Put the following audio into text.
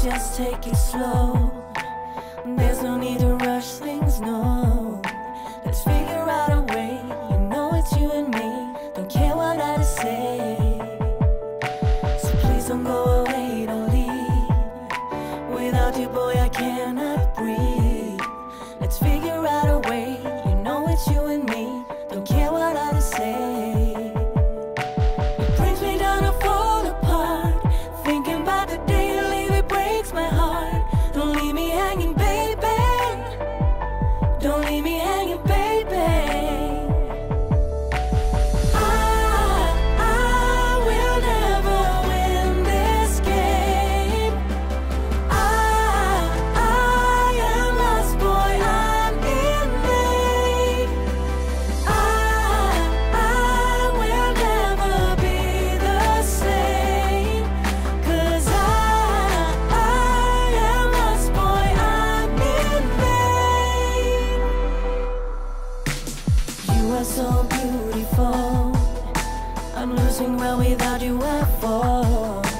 just take it slow. There's no need to rush things, no. Let's figure out a way. You know it's you and me. Don't care what I say. So please don't go away, don't leave. Without you, boy, I cannot breathe. Let's figure out a way. You know it's you and me. Don't care what I say. It brings me down to fall apart. Thinking about the day you leave, it breaks my heart. Don't leave me hanging, baby. Don't leave me hanging, baby. I will never win this game. I am lost, boy, I'm in vain. I will never be the same. 'Cause I am lost, boy, I'm in vain. You are so beautiful. I'm losing well without you I fall.